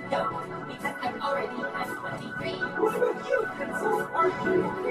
No, because I already have 23. What about you, Pencil? Are you